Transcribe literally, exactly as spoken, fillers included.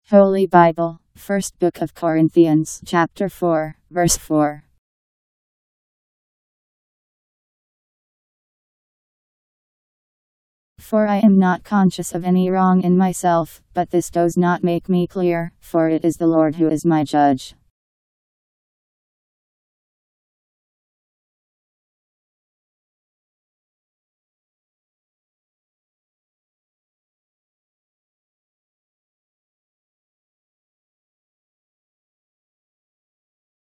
Holy Bible, First Book of Corinthians, chapter four, verse four. For I am not conscious of any wrong in myself, but this does not make me clear, for it is the Lord who is my judge.